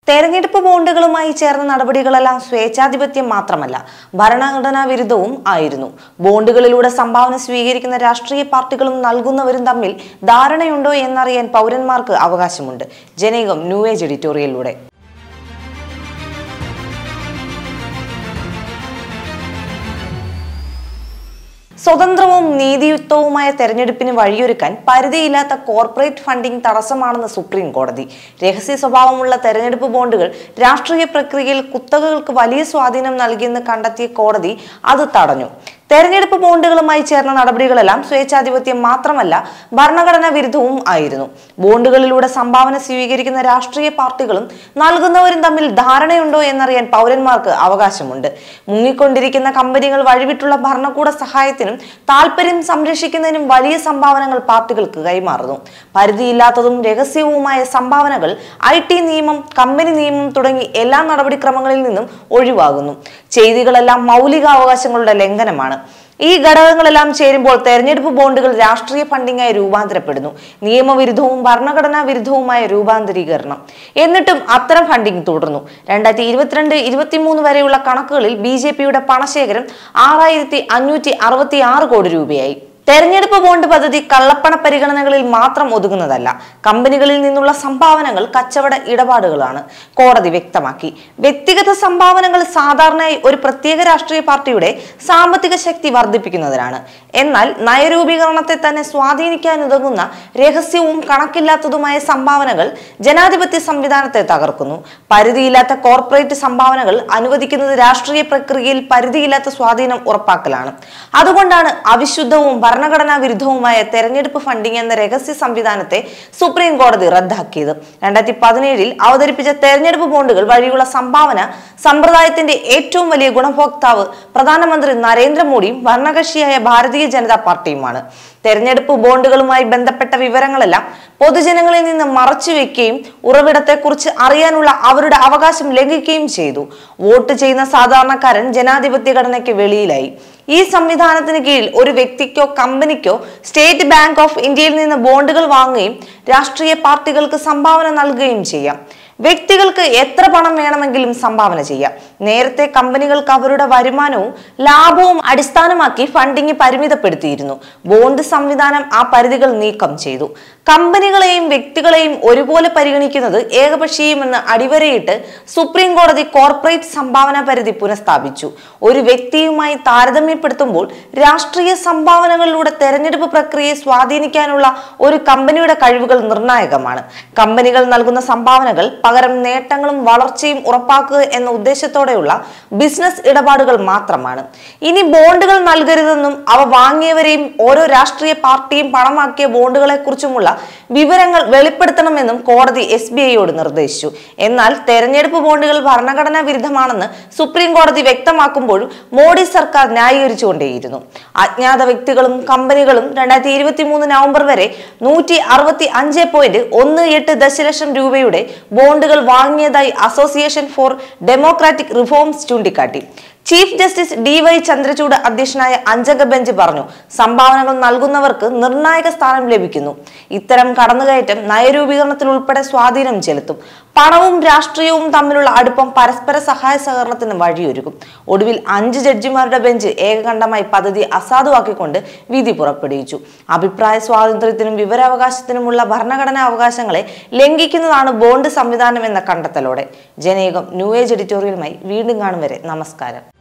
തെരഞ്ഞെടുപ്പ് ബോണ്ടുകളുമായി ചേർന്ന നടപടികളെല്ലാം സ്വേച്ഛാധിപത്യം മാത്രമല്ല, ഭരണഘടനാ വിരുദ്ധവും ആയിരുന്നു. ബോണ്ടുകളിലൂടെ സംഭാവന സ്വീകരിക്കുന്ന രാഷ്ട്രീയ പാർട്ടികളും നൽകുന്നവരും തമ്മിൽ ധാരണയുണ്ടോ എന്നറിയാൻ പൗരന്മാർക്ക് അവകാശമുണ്ട്. ജനകം ന്യൂ ഏജ് എഡിറ്റോറിയലിലൂടെ. സ്വതന്ത്രവും നീതിയുക്തവുമായ തെരഞ്ഞെടുപ്പിന് വഴിയൊരുക്കാൻ പരിധിയില്ലാത്ത കോർപ്പറേറ്റ് ഫണ്ടിംഗ് തടസ്സമാണെന്ന് സുപ്രീം കോടതി. രഹസ്യ സ്വഭാവമുള്ള തെരഞ്ഞെടുപ്പ് ബോണ്ടുകൾ രാഷ്ട്രീയ പ്രക്രിയയിൽ കുത്തകകൾക്ക് വലിയ സ്വാധീനം നൽകിയെന്ന് കണ്ടെത്തിയ കോടതി അത് തടഞ്ഞു. തെരഞ്ഞെടുപ്പ് ബോണ്ടുകളുമായി ചേർന്ന നടപടികളെല്ലാം സ്വേച്ഛാധിപത്യം മാത്രമല്ല, ഭരണഘടനാ വിരുദ്ധവും ആയിരുന്നു. ബോണ്ടുകളിലൂടെ സംഭാവന സ്വീകരിക്കുന്ന രാഷ്ട്രീയ പാർട്ടികളും നൽകുന്നവരും തമ്മിൽ ധാരണയുണ്ടോ എന്നറിയാൻ പൗരന്മാർക്ക് അവകാശമുണ്ട്. മുങ്ങിക്കൊണ്ടിരിക്കുന്ന കമ്പനികൾ വഴിവിട്ടുള്ള ഭരണകൂട സഹായത്തിനും താൽപര്യം സംരക്ഷിക്കുന്നതിനും വലിയ സംഭാവനകൾ പാർട്ടികൾക്ക് കൈമാറുന്നു. പരിധിയില്ലാത്തതും രഹസ്യവുമായ സംഭാവനകൾ IT നിയമം, കമ്പനി നിയമം തുടങ്ങി എല്ലാ നടപടിക്രമങ്ങളിൽ നിന്നും ഒഴിവാകുന്നു. ചെയ്തികളെല്ലാം മൗലികാവകാശങ്ങളുടെ ലംഘനമാണ്. ഈ ഘടകങ്ങളെല്ലാം ചേരുമ്പോൾ തെരഞ്ഞെടുപ്പ് ബോണ്ടുകൾ രാഷ്ട്രീയ ഫണ്ടിംഗായി രൂപാന്തരപ്പെടുന്നു. നിയമവിരുദ്ധവും ഭരണഘടനാ വിരുദ്ധവുമായ രൂപാന്തരീകരണം. എന്നിട്ടും അത്തരം ഫണ്ടിംഗ് തുടർന്നു. 2022-23 വരെയുള്ള കണക്കുകളിൽ BJPയുടെ പണശേഖരം 6566 കോടി രൂപയായി. തെരഞ്ഞെടുപ്പ് ബോണ്ട് പദ്ധതി കള്ളപ്പണ പരിഗണനകളിൽ മാത്രം ഒതുങ്ങുന്നതല്ല. കമ്പനികളിൽ നിന്നുള്ള സംഭാവനകൾ കച്ചവട ഇടപാടുകളാണ്, കോടതി വ്യക്തമാക്കി. വ്യക്തിഗത സംഭാവനകൾ സാധാരണയായി ഒരു പ്രത്യേക രാഷ്ട്രീയ പാർട്ടിയുടെ സാമ്പത്തിക ശക്തി വർദ്ധിപ്പിക്കുന്നതിനാണ്. എന്നാൽ നയരൂപീകരണത്തെ തന്നെ സ്വാധീനിക്കാനുതകുന്ന രഹസ്യവും കണക്കില്ലാത്തതുമായ സംഭാവനകൾ ജനാധിപത്യ സംവിധാനത്തെ തകർക്കുന്നു. പരിധിയില്ലാത്ത കോർപ്പറേറ്റ് സംഭാവനകൾ അനുവദിക്കുന്നത് രാഷ്ട്രീയ പ്രക്രിയയിൽ പരിധിയില്ലാത്ത സ്വാധീനം ഉറപ്പാക്കലാണ്. അതുകൊണ്ടാണ് അവിശുദ്ധവും ഭരണഘടനാ വിരുദ്ധവുമായ തെരഞ്ഞെടുപ്പ് ഫണ്ടിംഗ് എന്ന രഹസ്യ സംവിധാനത്തെ സുപ്രീം കോടതി റദ്ദാക്കിയത്. 2017 അവതരിപ്പിച്ച തെരഞ്ഞെടുപ്പ് ബോണ്ടുകൾ വഴിയുള്ള സംഭാവന സമ്പ്രദായത്തിന്റെ ഏറ്റവും വലിയ ഗുണഭോക്താവ് പ്രധാനമന്ത്രി നരേന്ദ്രമോദിയും ഭരണകക്ഷിയായ ഭാരതീയ ജനതാ പാർട്ടിയുമാണ്. തെരഞ്ഞെടുപ്പ് ബോണ്ടുകളുമായി ബന്ധപ്പെട്ട വിവരങ്ങളെല്ലാം പൊതുജനങ്ങളിൽ നിന്ന് മറച്ചുവെക്കുകയും ഉറവിടത്തെക്കുറിച്ച് അറിയാനുള്ള അവരുടെ അവകാശം ലംഘിക്കുകയും ചെയ്തു. വോട്ട് ചെയ്യുന്ന സാധാരണക്കാരൻ ജനാധിപത്യ ഘടനയ്ക്ക് വെളിയിലായി. ഈ സംവിധാനത്തിന് കീഴിൽ ഒരു വ്യക്തിക്കോ കമ്പനിക്കോ സ്റ്റേറ്റ് ബാങ്ക് ഓഫ് ഇന്ത്യയിൽ നിന്ന് ബോണ്ടുകൾ വാങ്ങുകയും രാഷ്ട്രീയ പാർട്ടികൾക്ക് സംഭാവന നൽകുകയും ചെയ്യാം. വ്യക്തികൾക്ക് എത്ര പണം വേണമെങ്കിലും സംഭാവന ചെയ്യാം. നേരത്തെ കമ്പനികൾക്ക് അവരുടെ വരുമാനവും ലാഭവും അടിസ്ഥാനമാക്കി ഫണ്ടിംഗ് പരിമിതപ്പെടുത്തിയിരുന്നു. ബോണ്ട് സംവിധാനം ആ പരിധികൾ നീക്കം ചെയ്തു. കമ്പനികളെയും വ്യക്തികളെയും ഒരുപോലെ പരിഗണിക്കുന്നത് ഏകപക്ഷീയമെന്ന് അടിവരയിട്ട് സുപ്രീം കോടതി കോർപ്പറേറ്റ് സംഭാവന പരിധി പുനഃസ്ഥാപിച്ചു. ഒരു വ്യക്തിയുമായി താരതമ്യപ്പെടുത്തുമ്പോൾ രാഷ്ട്രീയ സംഭാവനകളിലൂടെ തെരഞ്ഞെടുപ്പ് പ്രക്രിയയെ സ്വാധീനിക്കാനുള്ള ഒരു കമ്പനിയുടെ കഴിവുകൾ നിർണായകമാണ്. കമ്പനികൾ നൽകുന്ന സംഭാവനകൾ പകരം നേട്ടങ്ങളും വളർച്ചയും ഉറപ്പാക്കുക എന്ന ഉദ്ദേശത്തോടെയുള്ള ബിസിനസ് ഇടപാടുകൾ മാത്രമാണ്. ഇനി ബോണ്ടുകൾ നൽകരുതെന്നും അവ വാങ്ങിയവരെയും ഓരോ രാഷ്ട്രീയ പാർട്ടിയും പണമാക്കിയ ബോണ്ടുകളെ കുറിച്ചുമുള്ള വിവരങ്ങൾ വെളിപ്പെടുത്തണമെന്നും കോടതി SBIയോട് നിർദ്ദേശിച്ചു. എന്നാൽ തെരഞ്ഞെടുപ്പ് ബോണ്ടുകൾ ഭരണഘടനാ വിരുദ്ധമാണെന്ന് സുപ്രീം കോടതി വ്യക്തമാക്കുമ്പോഴും മോഡി സർക്കാർ ന്യായീകരിച്ചുകൊണ്ടേയിരുന്നു. അജ്ഞാത വ്യക്തികളും കമ്പനികളും 2023 നവംബർ വരെ 165.18 ദശലക്ഷം രൂപയുടെ ബോണ്ടുകൾ വാങ്ങിയതായി അസോസിയേഷൻ ഫോർ ഡെമോക്രാറ്റിക് റിഫോംസ് ചൂണ്ടിക്കാട്ടി. ചീഫ് ജസ്റ്റിസ് DY ചന്ദ്രചൂഡ് അധ്യക്ഷനായ 5-അംഗ ബെഞ്ച് പറഞ്ഞു, സംഭാവനകൾ നൽകുന്നവർക്ക് നിർണായക സ്ഥാനം ലഭിക്കുന്നു. ഇത്തരം കടന്നുകയറ്റം നയരൂപീകരണത്തിൽ ഉൾപ്പെടെ സ്വാധീനം ചെലുത്തും. പണവും രാഷ്ട്രീയവും തമ്മിലുള്ള അടുപ്പം പരസ്പര സഹായ സഹകരണത്തിന് വഴിയൊരുക്കും. ഒടുവിൽ 5 ജഡ്ജിമാരുടെ ബെഞ്ച് ഏകകണ്ഠമായി പദ്ധതി അസാധുവാക്കിക്കൊണ്ട് വിധി പുറപ്പെടുവിച്ചു. അഭിപ്രായ സ്വാതന്ത്ര്യത്തിനും വിവരാവകാശത്തിനുമുള്ള ഭരണഘടനാ അവകാശങ്ങളെ ലംഘിക്കുന്നതാണ് ബോണ്ട് സംവിധാനം എന്ന കണ്ടെത്തലോടെ. ജനകം ന്യൂ ഏജ് എഡിറ്റോറിയലുമായി വീണ്ടും കാണും വരെ നമസ്കാരം.